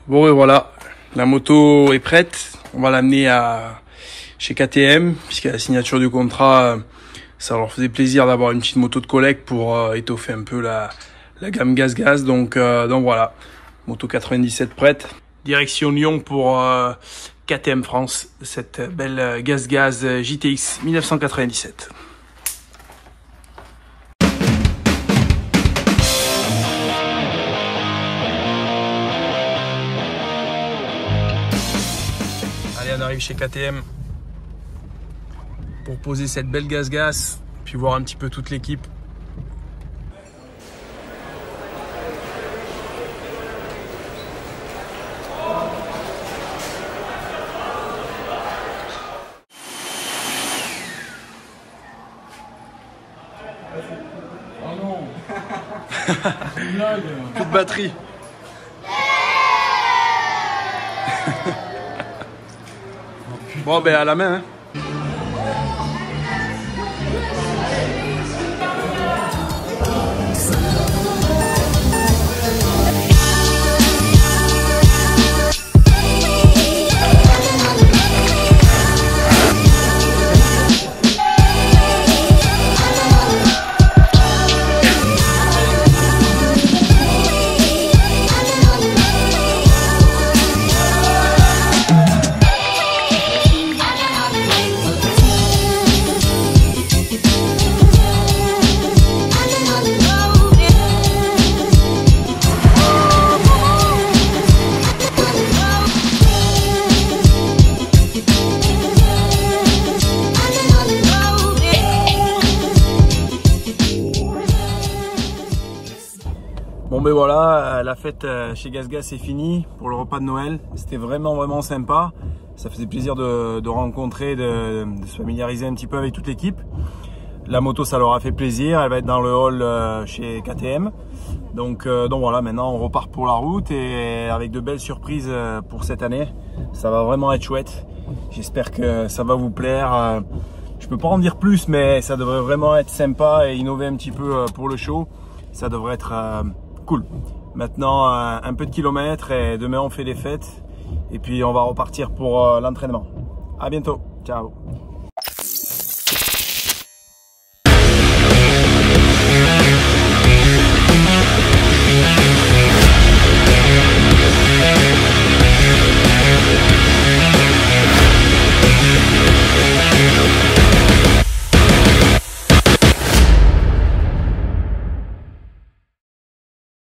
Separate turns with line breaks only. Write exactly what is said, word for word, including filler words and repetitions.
Bon et voilà, la moto est prête. On va l'amener à chez K T M puisqu'à la signature du contrat, ça leur faisait plaisir d'avoir une petite moto de collecte pour euh, étoffer un peu la, la gamme gaz-gaz. Donc, euh, donc voilà, moto quatre-vingt-dix-sept prête. Direction Lyon pour euh, K T M France, cette belle gaz-gaz J T X mille neuf cent quatre-vingt-dix-sept. Allez, on arrive chez K T M pour poser cette belle gaz-gaz, puis voir un petit peu toute l'équipe.
Oh non.
Plus de batterie. Bon ben à la main hein. Bon ben voilà, la fête chez gaz-gaz c'est fini pour le repas de Noël. C'était vraiment vraiment sympa. Ça faisait plaisir de, de rencontrer, de, de se familiariser un petit peu avec toute l'équipe. La moto ça leur a fait plaisir, elle va être dans le hall chez K T M. Donc, euh, donc voilà, maintenant on repart pour la route et avec de belles surprises pour cette année. Ça va vraiment être chouette. J'espère que ça va vous plaire. Je peux pas en dire plus, mais ça devrait vraiment être sympa et innover un petit peu pour le show. Ça devrait être euh, cool. Maintenant, un, un peu de kilomètres et demain on fait des fêtes. Et puis on va repartir pour euh, l'entraînement. À bientôt. Ciao.